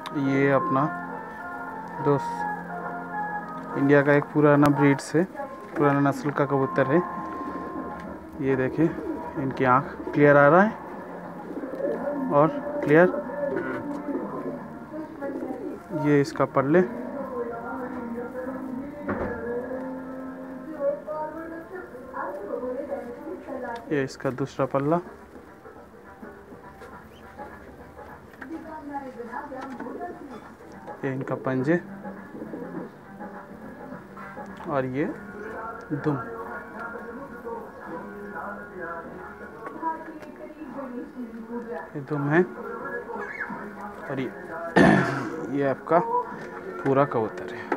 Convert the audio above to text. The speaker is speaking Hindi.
ये अपना दोस्त इंडिया का एक पुराना ब्रीड से पुराना नस्ल का कबूतर है। ये देखिए इनकी आँख क्लियर आ रहा है और क्लियर। ये इसका पल्ले, ये इसका दूसरा पल्ला, ये इनका पंजे और ये दुम। ये दुम है और ये आपका पूरा कबूतर है।